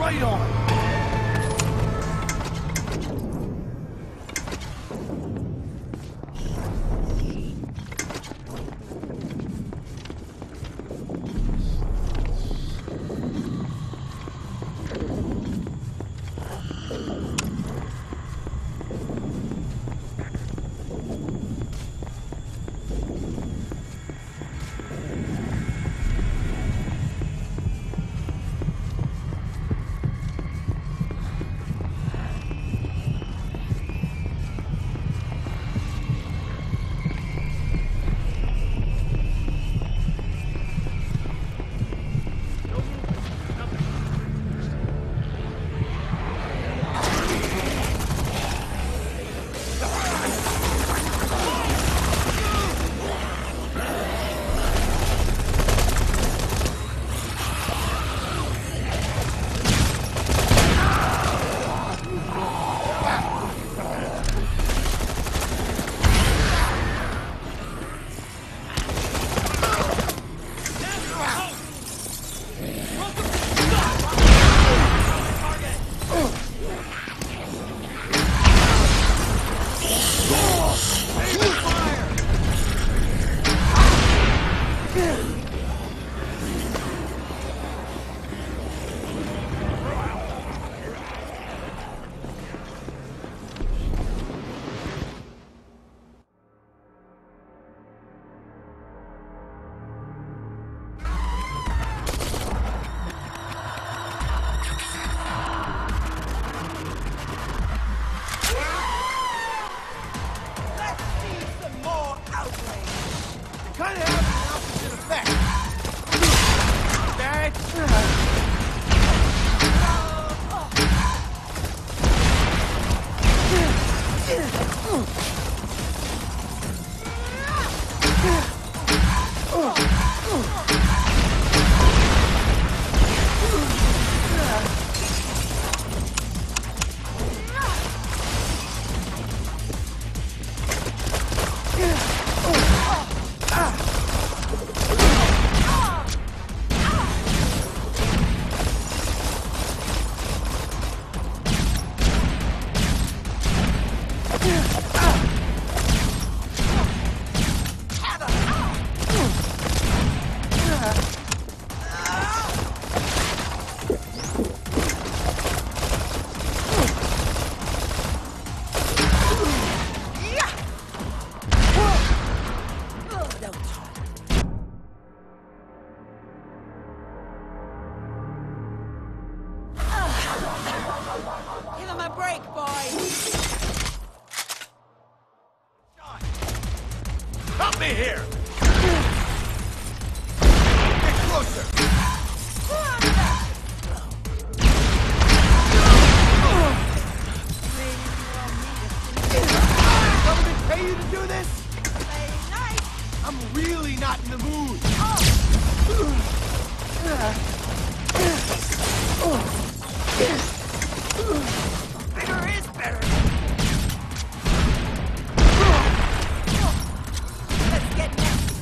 Right on! me here! Get closer! Government pay you to do this? I'm really not in the mood. Bigger is better. Let's get next.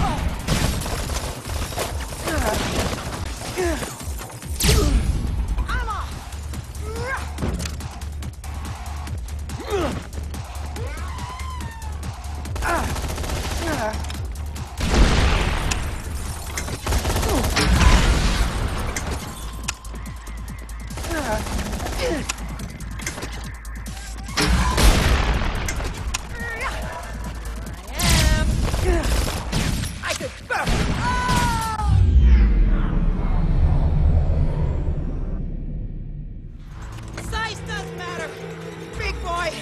I'm off. Size doesn't matter. Big boy.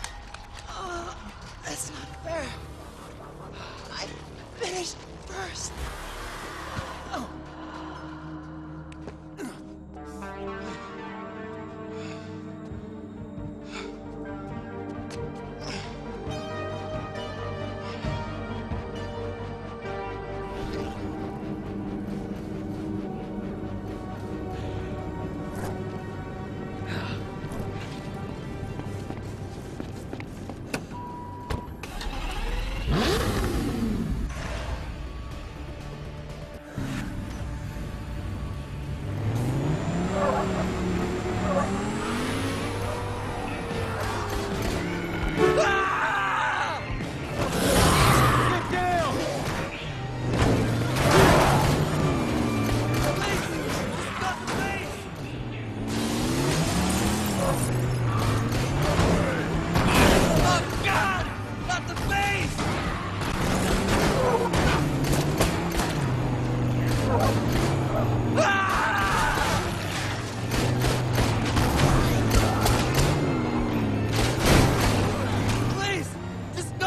That's not fair. I finished first.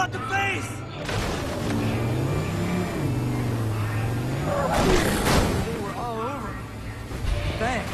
about the face! They were all over me. Thanks.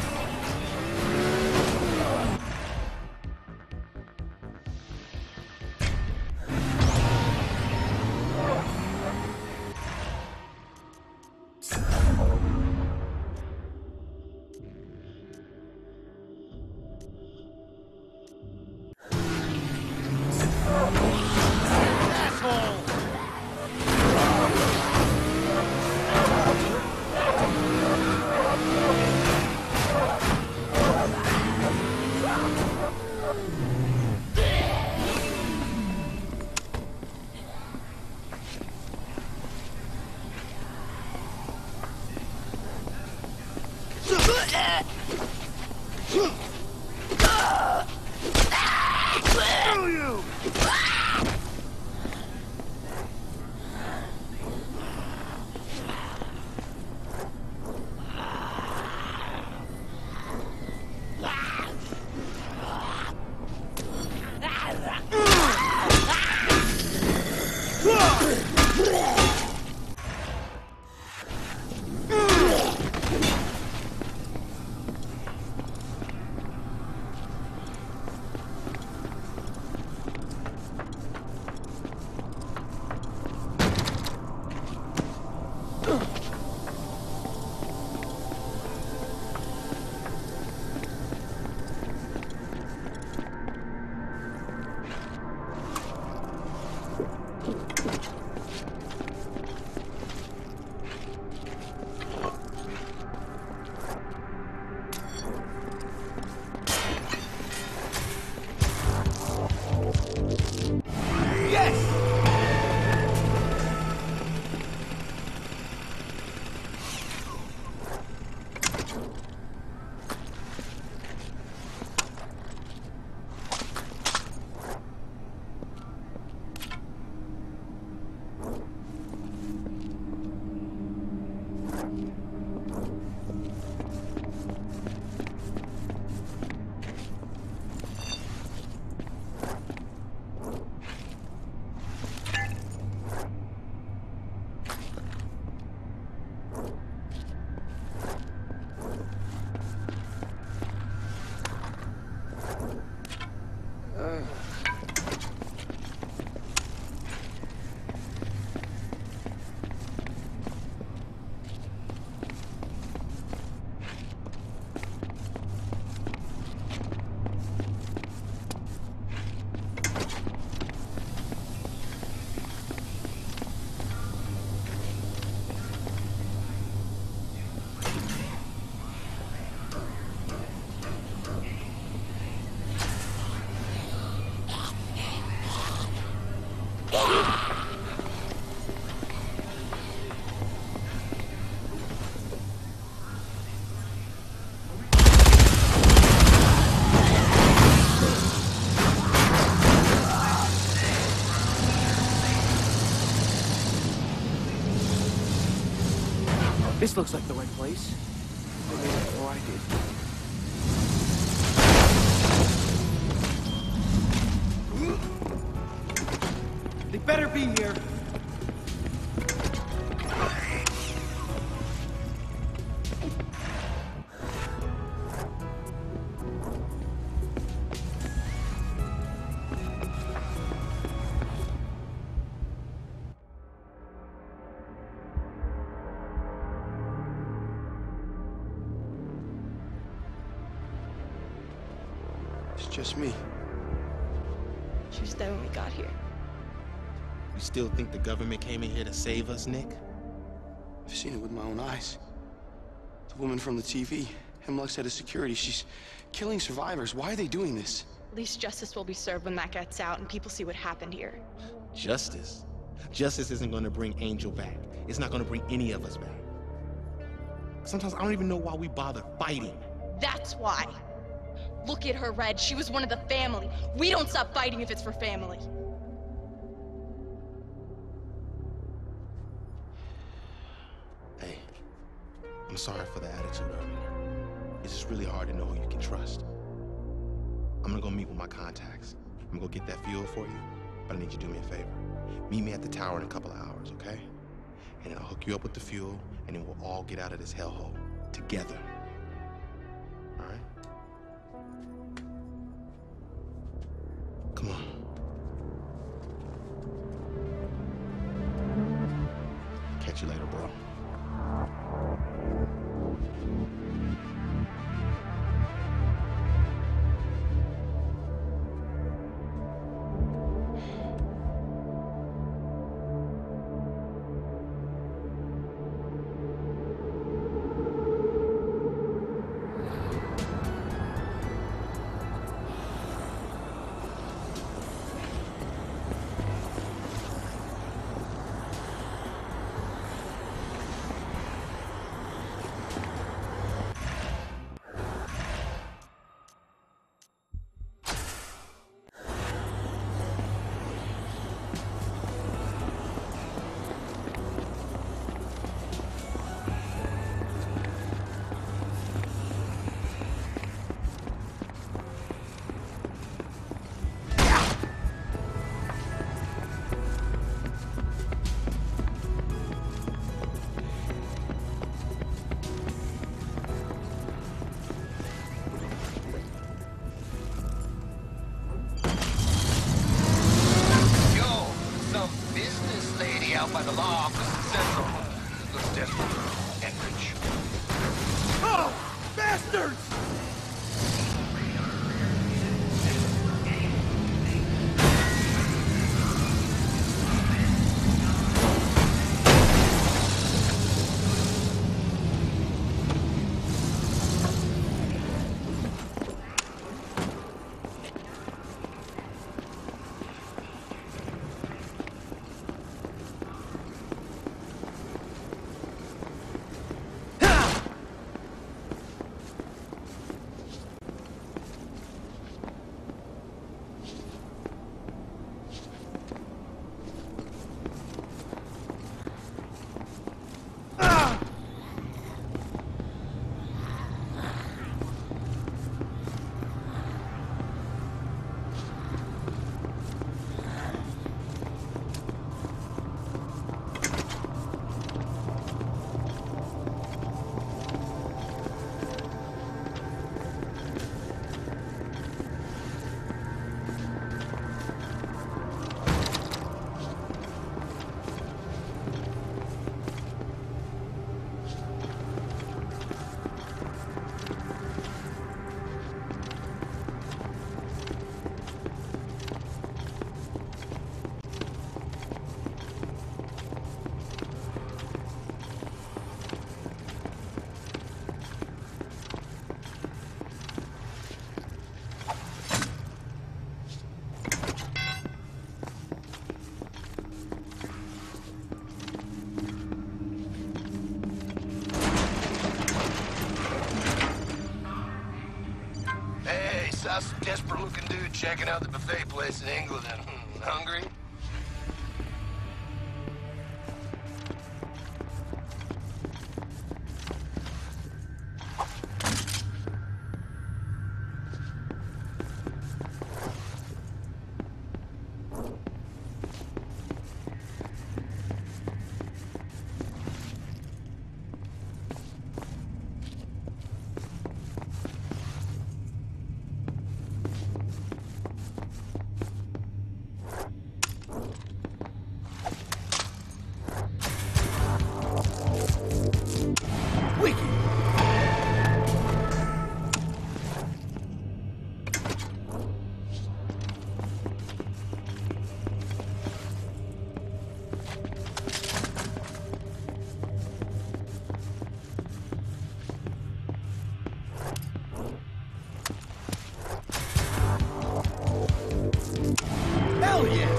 This looks like the right place. They made it before I did. They better be here. It's just me. She was dead when we got here. You still think the government came in here to save us, Nick? I've seen it with my own eyes. The woman from the TV, Hemlock's head of security, she's killing survivors. Why are they doing this? At least justice will be served when that gets out and people see what happened here. Justice? Justice isn't going to bring Angel back. It's not going to bring any of us back. Sometimes I don't even know why we bother fighting. That's why. Look at her, Red. She was one of the family. We don't stop fighting if it's for family. Hey, I'm sorry for the attitude earlier. It's just really hard to know who you can trust. I'm gonna go meet with my contacts. I'm gonna go get that fuel for you, but I need you to do me a favor. Meet me at the tower in a couple of hours, okay? And then I'll hook you up with the fuel, and then we'll all get out of this hellhole together. All right? Come on. Catch you later, bro. By the law office central. Looks desperate and rich. Oh! Bastards! Some desperate-looking dude checking out the buffet place in England. Hungry? Hell yes!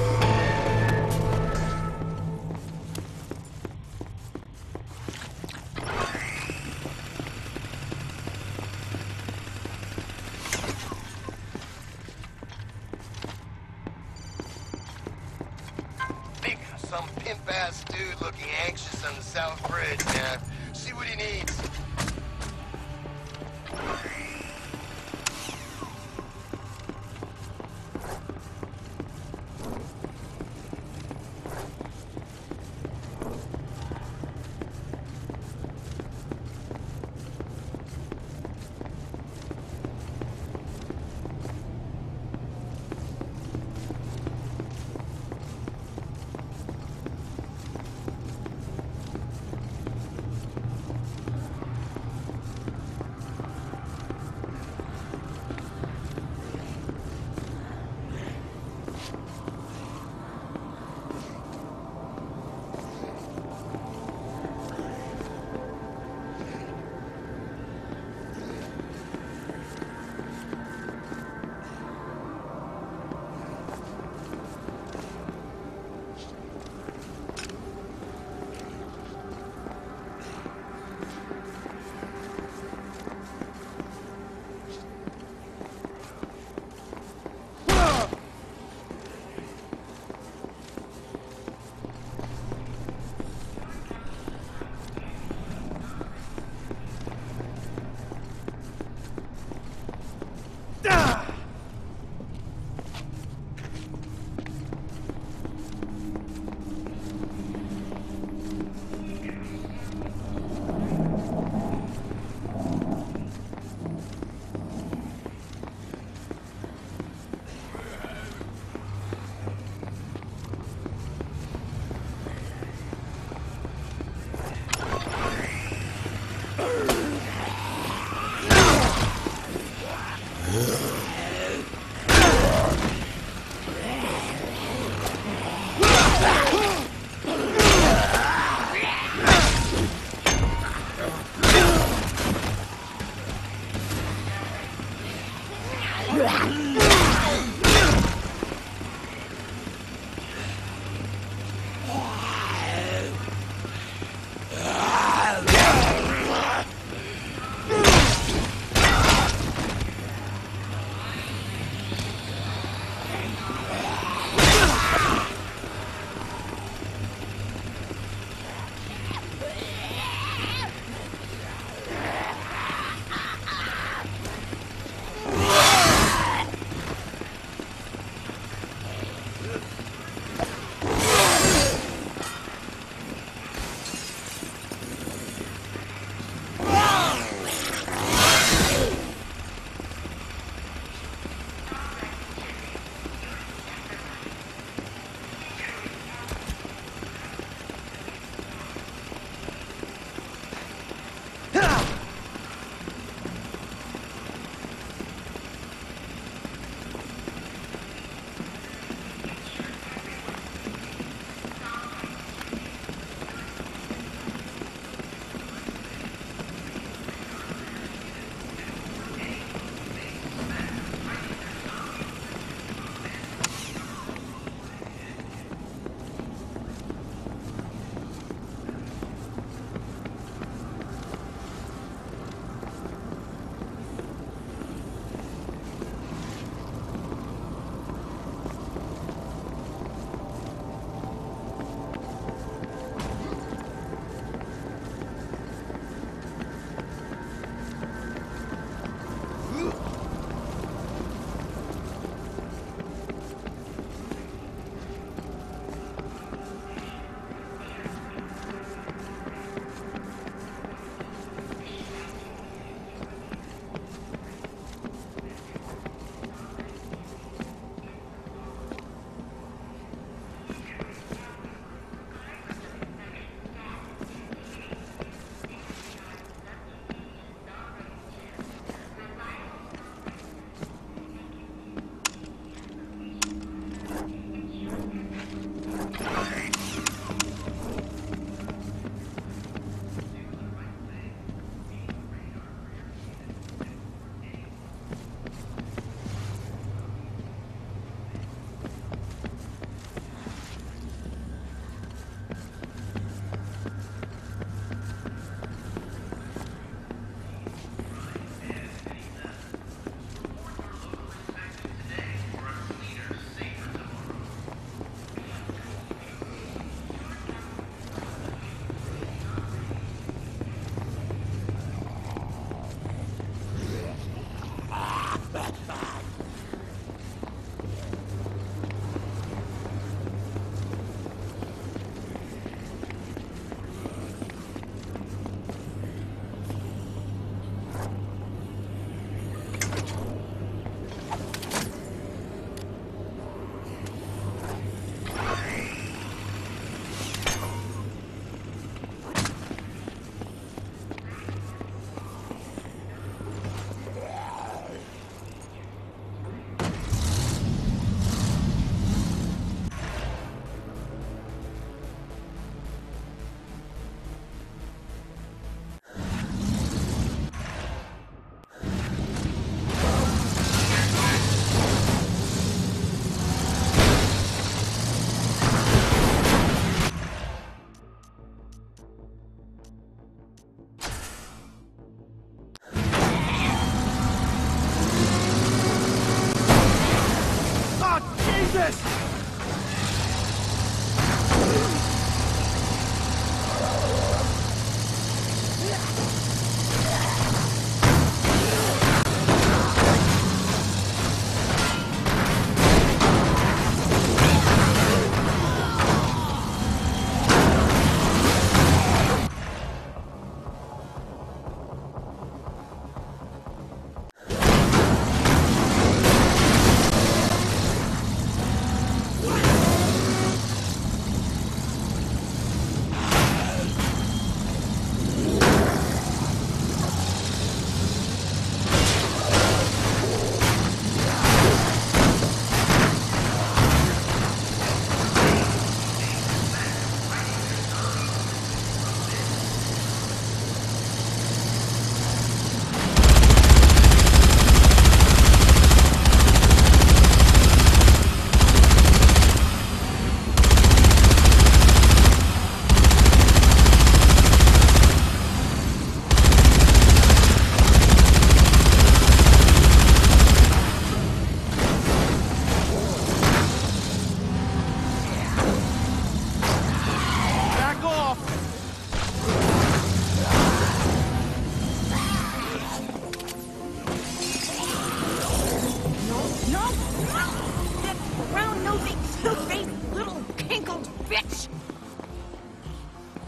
Think some pimp-ass dude looking anxious on the South Bridge, man. See what he needs.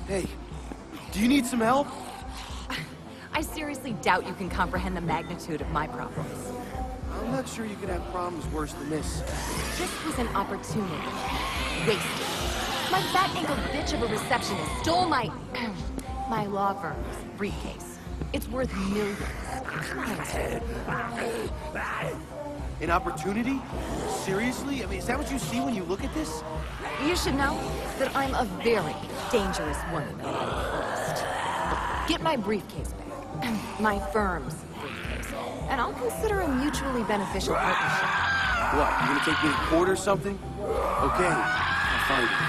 Hey, do you need some help? I seriously doubt you can comprehend the magnitude of my problems. I'm not sure you could have problems worse than this. This was an opportunity. Wasted. My fat-ankled bitch of a receptionist stole my... my law firm's briefcase. It's worth millions. Come on. An opportunity? Seriously? I mean, is that what you see when you look at this? You should know that I'm a very dangerous woman. First, get my briefcase back. My firm's briefcase. And I'll consider a mutually beneficial partnership. What, you gonna take me to court or something? Okay, I'll find you.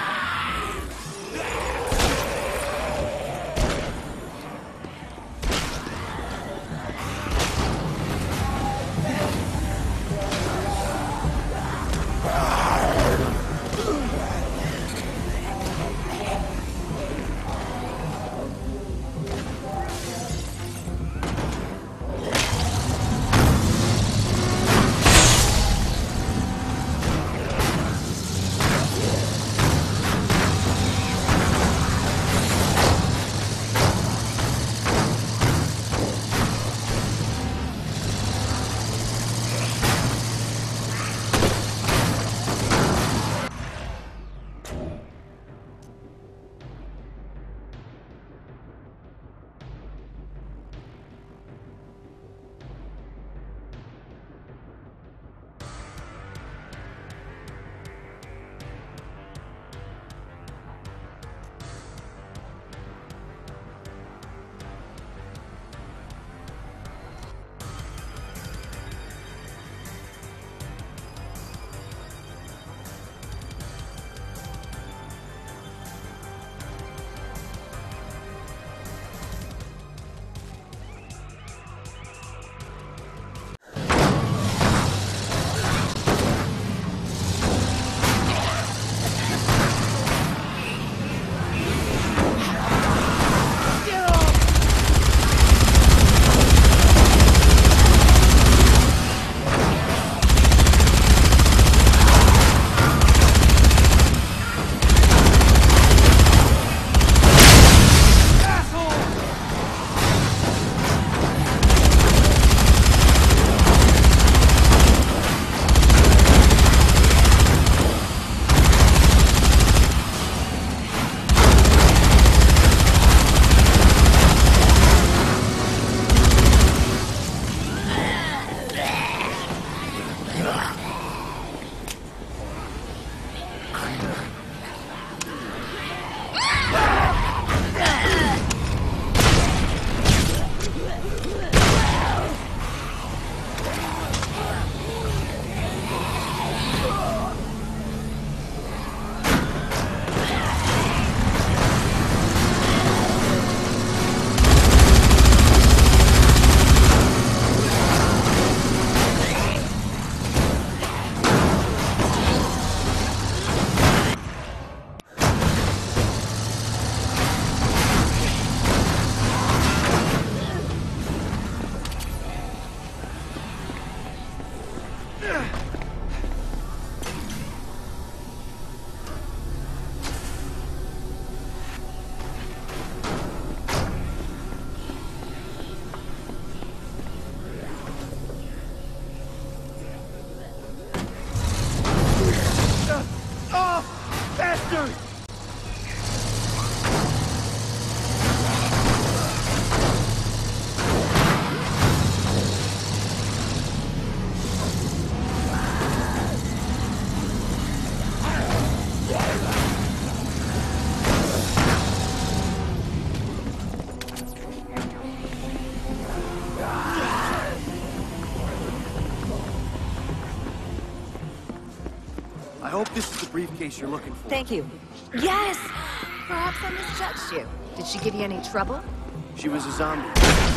I hope this is the briefcase you're looking for. Thank you. Yes! Perhaps I misjudged you. Did she give you any trouble? She was a zombie.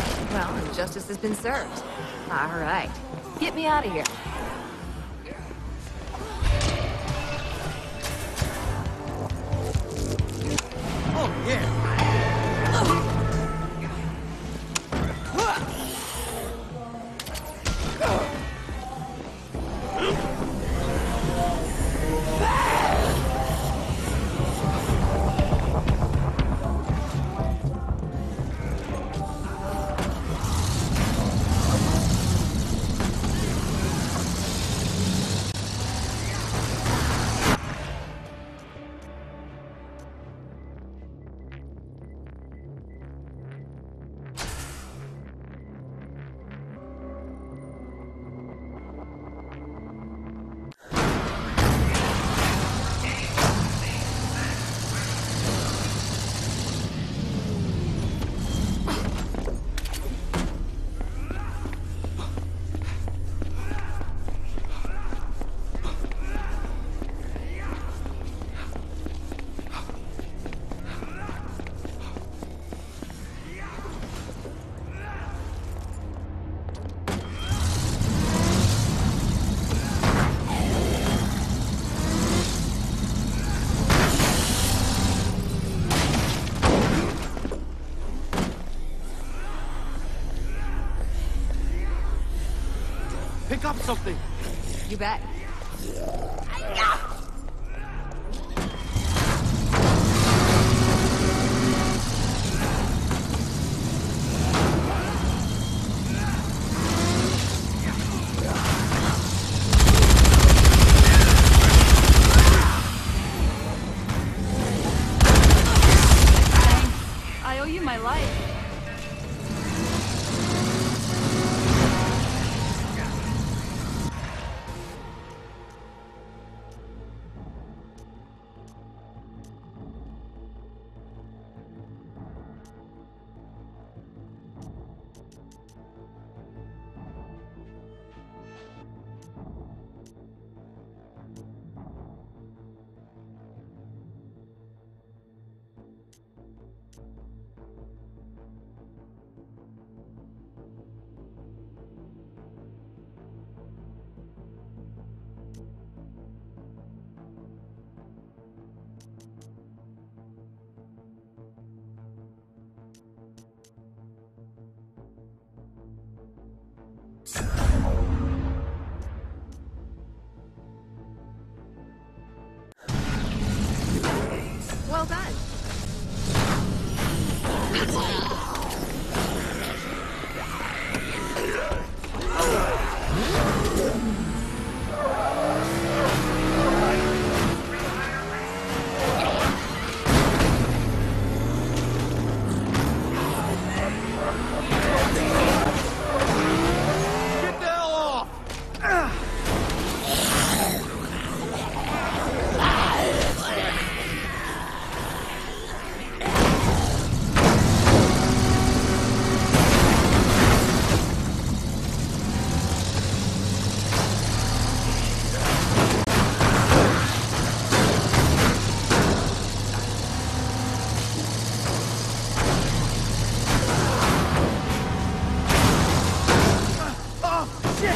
Well, justice has been served. All right. Get me out of here. Oh, yeah. pick up something. You bet. I owe you my life. Well done. Get the hell off! Oh, shit!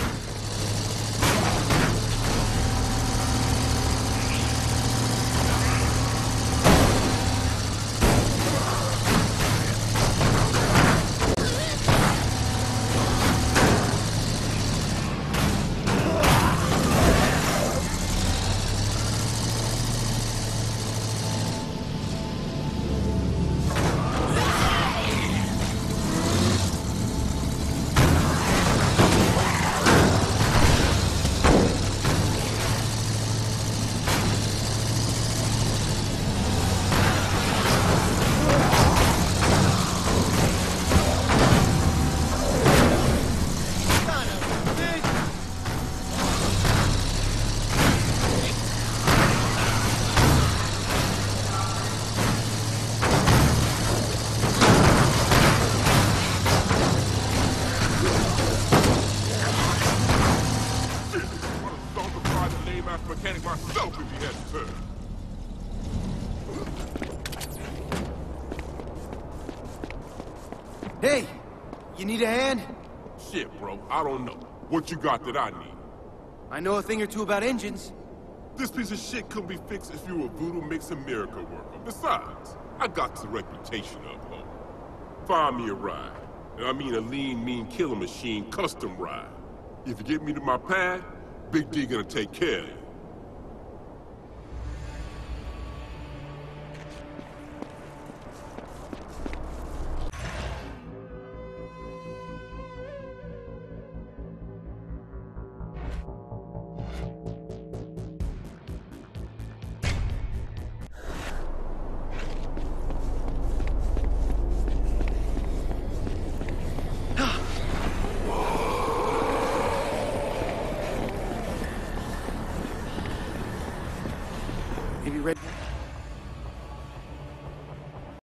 Mechanic myself if he hadn't turned. Hey, you need a hand? Shit, bro, I don't know. What you got that I need? I know a thing or two about engines. This piece of shit couldn't be fixed if you were a voodoo mixing miracle worker. Besides, I got the reputation of home. Find me a ride. And I mean a lean, mean killer machine custom ride. If you get me to my pad, Big D gonna take care of you. Maybe ready.